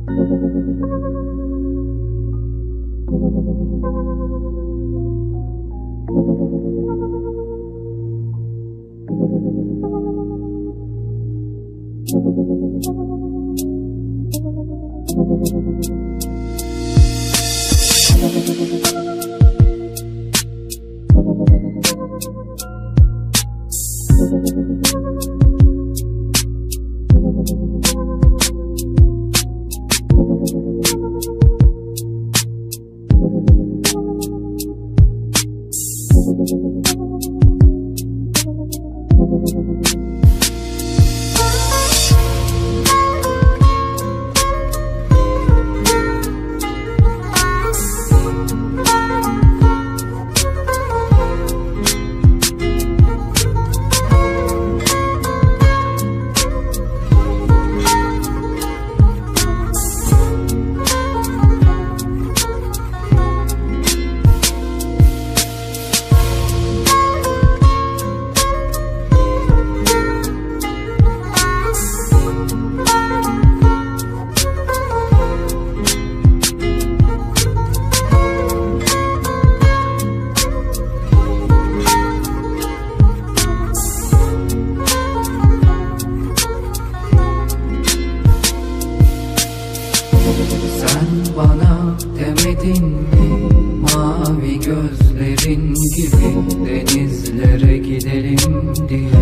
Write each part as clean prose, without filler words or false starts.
Bana demedin mi mavi gözlerin gibi denizlere gidelim diye?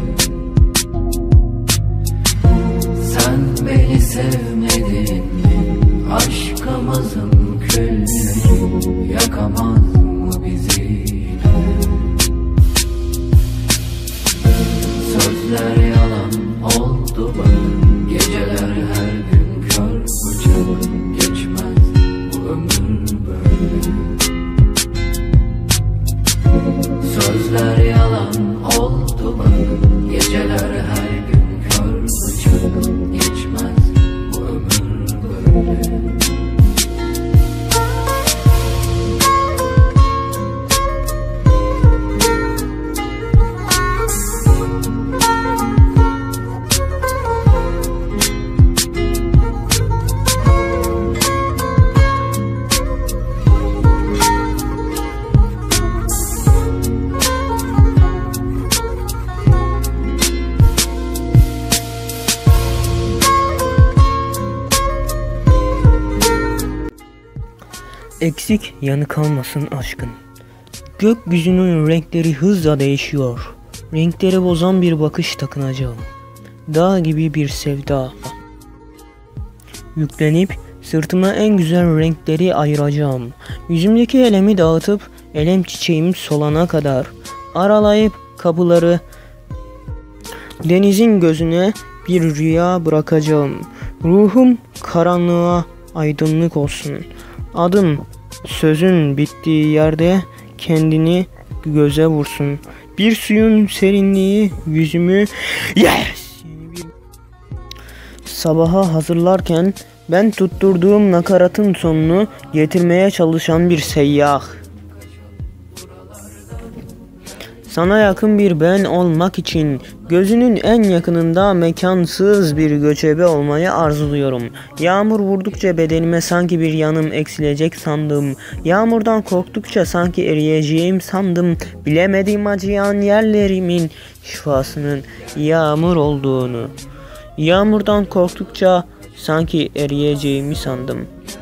Sen beni sevmedin mi? Aşkımızın külleri yakamaz mı bizi yine? Sözler yalan oldu bak, geceler her gün kör bıçak. Sözler yalan oldu bak, geceler her gün kör bıçak. Geçmez bu ömür böyle. Eksik yanı kalmasın aşkın. Gökyüzünün renkleri hızla değişiyor. Renkleri bozan bir bakış takınacağım. Dağ gibi bir sevda. Yüklenip sırtıma en güzel renkleri ayıracağım. Yüzümdeki elemi dağıtıp elem çiçeğim solana kadar aralayıp kapıları denizin gözüne bir rüya bırakacağım. Ruhum karanlığa aydınlık olsun. Adım sözün bittiği yerde kendini göze vursun. Bir suyun serinliği yüzümü sabaha hazırlarken ben tutturduğum nakaratın sonunu getirmeye çalışan bir seyyah. Sana yakın bir ben olmak için gözünün en yakınında mekansız bir göçebe olmayı arzuluyorum. Yağmur vurdukça bedenime sanki bir yanım eksilecek sandım. Yağmurdan korktukça sanki eriyeceğim sandım. Bilemedim acıyan yerlerimin şifasının yağmur olduğunu. Yağmurdan korktukça sanki eriyeceğimi sandım.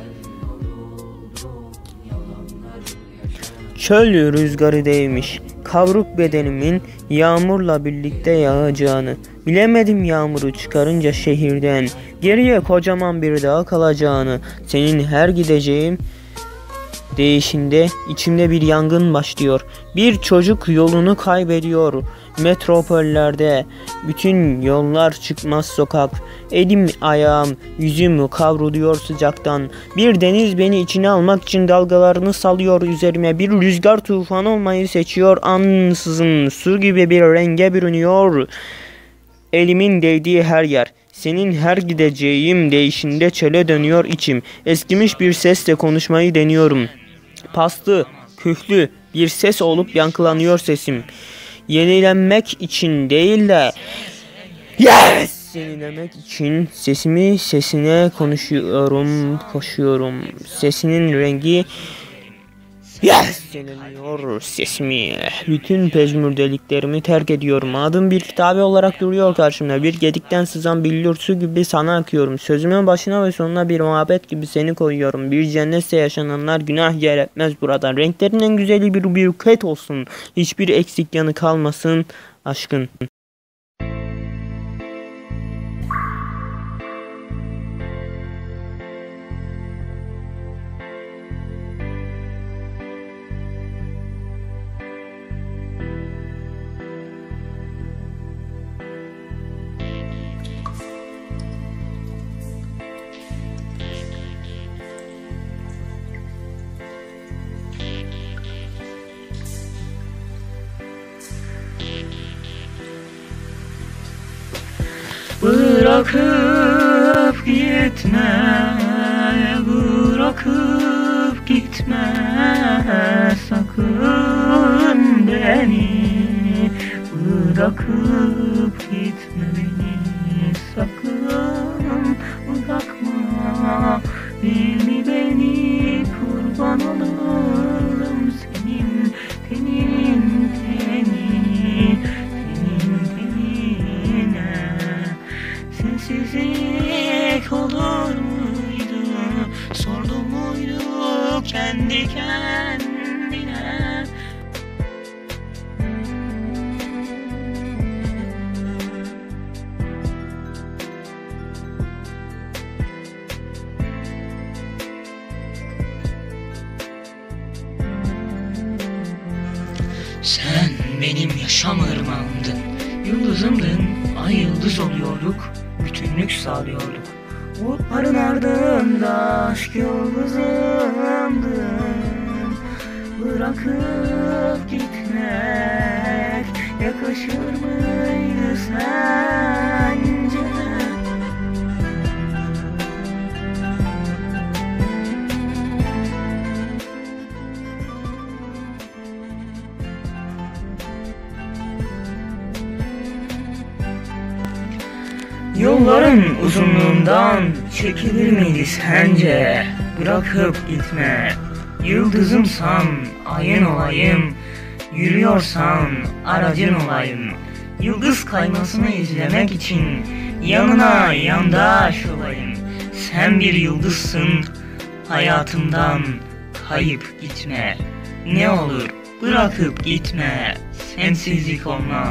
Çöl rüzgarı değmiş kavruk bedenimin yağmurla birlikte yağacağını. Bilemedim yağmuru çıkarınca şehirden geriye kocaman bir dağ kalacağını. Senin her gideceğim değişinde içimde bir yangın başlıyor. Bir çocuk yolunu kaybediyor. Metropollerde bütün yollar çıkmaz sokak. Elim ayağım yüzüm kavruluyor sıcaktan. Bir deniz beni içine almak için dalgalarını salıyor üzerime. Bir rüzgar tufan olmayı seçiyor. Ansızın su gibi bir renge bürünüyor. Elimin değdiği her yer. Senin her gideceğim değişinde çöle dönüyor içim. Eskimiş bir sesle konuşmayı deniyorum. Paslı, kühlü bir ses olup yankılanıyor sesim. Yenilenmek için değil de yes! seni demek için sesimi sesine konuşuyorum, koşuyorum. Sesinin rengi yeniliyor sesimi. Bütün pejmürdeliklerimi terk ediyorum. Adım bir kitabe olarak duruyor karşımda. Bir gedikten sızan billur su gibi sana akıyorum. Sözümün başına ve sonuna bir muhabbet gibi seni koyuyorum. Bir cennetse yaşananlar günah yer etmez burada. Renklerin en güzeli bir buket olsun. Hiçbir eksik yanı kalmasın aşkın. Bırakıp gitme, bırakıp gitme sakın beni. Bırakıp gitme beni sakın, bırakma beni kurban olurum senin tenin tenine. Sensizlik olur muydu, sordum muydu kendi kendine. Sen benim yaşam ırmağımdın, yıldızımdın, ay yıldız oluyorduk, bütünlük sağlıyorduk. Bulutların ardında aşk yıldızımdın. Bırakıp gitmek yakışır mıydı sence? Yolların uzunluğundan çekilir miydi sence? Bırakıp gitme, yıldızımsan ayın olayım, yürüyorsan aracın olayım. Yıldız kaymasını izlemek için yanına yandaş olayım. Sen bir yıldızsın, hayatımdan kayıp gitme. Ne olur bırakıp gitme, sensizlik olmaz.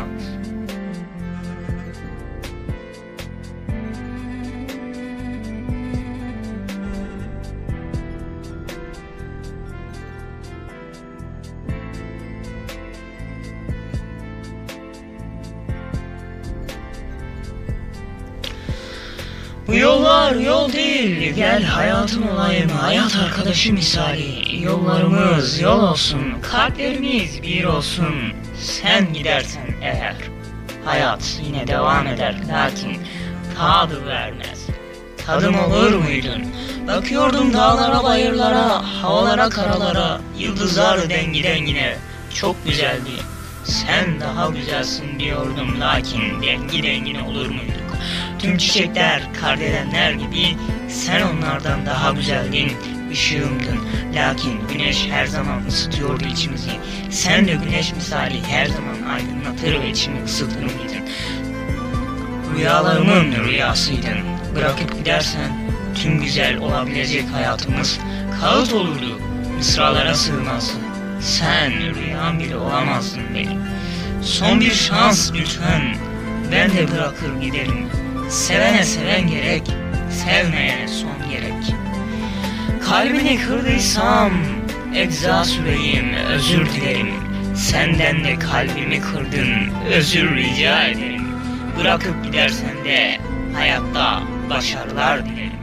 Bu yollar yol değil, gel hayatım olayım, hayat arkadaşı misali. Yollarımız yol olsun, kalplerimiz bir olsun. Sen gidersen eğer, hayat yine devam eder, lakin tadı vermez. Tadım olur muydun? Bakıyordum dağlara, bayırlara, havalara, karalara, yıldızlar dengi dengine, çok güzeldi. Sen daha güzelsin diyordum, lakin dengi dengine olur muyduk? Tüm çiçekler, kardelenler gibi sen onlardan daha güzeldin, ışığımdın. Lakin güneş her zaman ısıtıyordu içimizi. Sen de güneş misali her zaman aydınlatır ve içimi ısıtır mıydın? Rüyalarımın rüyasıydın. Bırakıp gidersen tüm güzel olabilecek hayatımız kağıt olurdu. Mısralara sığmazdı. Sen rüyam bile olamazdın benim. Son bir şans lütfen, ben de bırakır giderim. Sevene seven gerek, sevmeyene son gerek. Kalbini kırdıysam ecza süreyim, özür dilerim. Senden de kalbimi kırdın, özür rica ederim. Bırakıp gidersen de hayatta başarılar dilerim.